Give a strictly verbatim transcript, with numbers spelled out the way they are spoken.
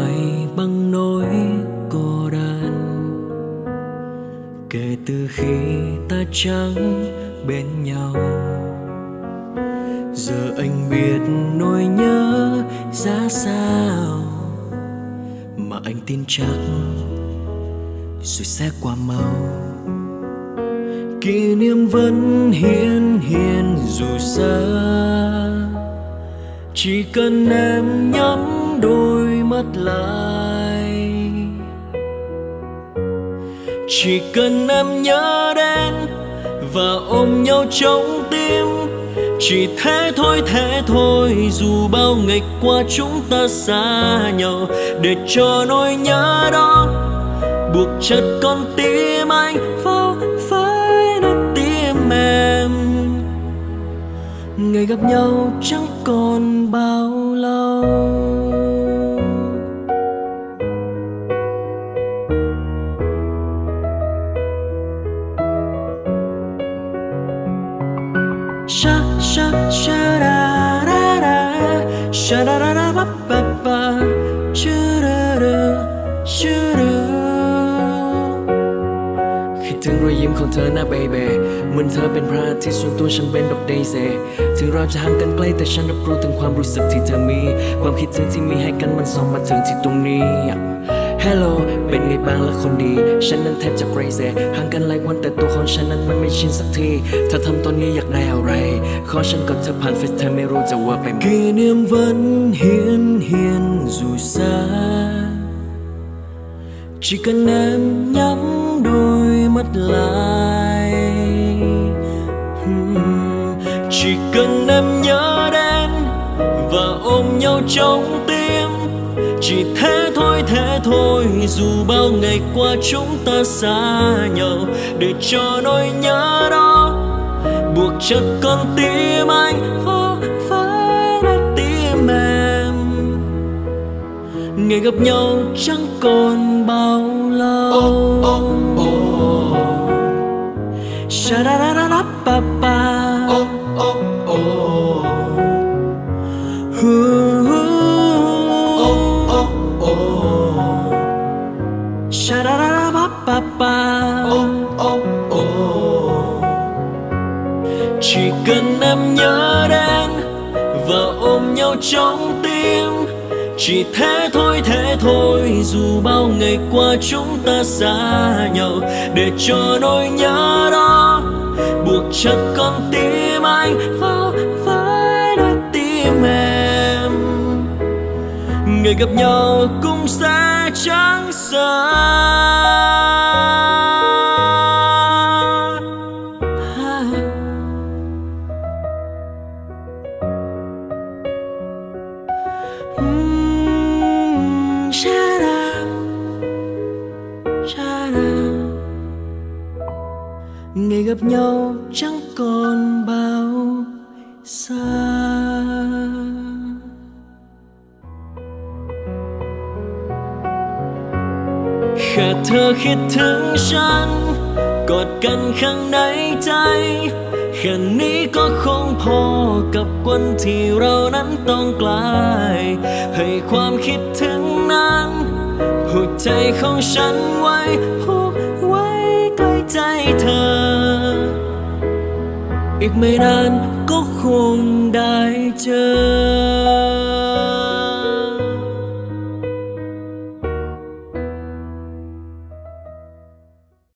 đời bằng nỗi cô đơn. Kể từ khi ta chẳng bên nhau, giờ anh biết nỗi nhớ ra sao. Mà anh tin chắc rồi sẽ qua mau. Kỷ niệm vẫn hiền hiền dù xa, chỉ cần em nhắm đôi mắt lại. Chỉ cần em nhớ đến và ôm nhau trong tim, chỉ thế thôi thế thôi. Dù bao ngày qua chúng ta xa nhau, để cho nỗi nhớ đó buộc chặt con tim anh vào với trái tim em. Ngày gặp nhau chẳng còn bao lâu. Sha sha sha da da da, sha da da da ba ba ba, sha da da, sha da.คิดถึงรอยยิ้มของเธอนะ baby เหมือนเธอเป็นพระอาทิตย์ส่วนตัวฉันเป็นดอกเดซี่ถึงเราจะห่างกันไกลแต่ฉันรับรู้ถึงความรู้สึกที่เธอมีความคิดถึงที่มีให้กันมันส่งมาถึงที่ตรงนี้ Hello เป็นไงบ้างล่ะคนดีฉันนั้นแทบจะ crazy ห่างกันหลายวันแต่ตัวของฉันนั้นมันไม่ชินสักทีเธอทำตอนนี้อยากได้อะไรขอฉันก่อนเธอผ่านเฟซเธอไม่รู้จะว่าไปไหม Kỷ niệm vẫn hiền hiền dù xa, chỉ cần em nhắm đôi mắt lại. Chỉ cần em nhớ đến và ôm nhau trong tim, chỉ thế thôi thế thôi. Dù bao ngày qua chúng ta xa nhau, để cho nỗi nhớ đó buộc chặt con tim anh vào với trái tim em. Ngày gặp nhau chẳng còn bao lâu. Oh, oh, oh. Sha da da da da ba ba. Oh, oh, oh. Ooh, oh, oh, oh. Sha da da da ba ba ba. Oh, oh, oh. Chỉ cần em nhớ đến và ôm nhau trong tim, chỉ thế thôi thế thôi. Dù bao ngày qua chúng ta xa nhau, để cho nỗi nhớ đó buộc chặt con tim anh vào với trái tim em. Ngày gặp nhau cũng sẽ chẳng xa. Ngày gặp nhau chẳng còn bao xa.แค่เธอคิดถึงฉันกอดกันข้างในใจแค่นี้ก็คงพอกับวันที่เรานั้นต้องไกลให้ความคิดถึงนั้นหัวใจของฉันไว้ผูกไว้ใกล้ใจเธออีกไม่นานก็คงได้เจอ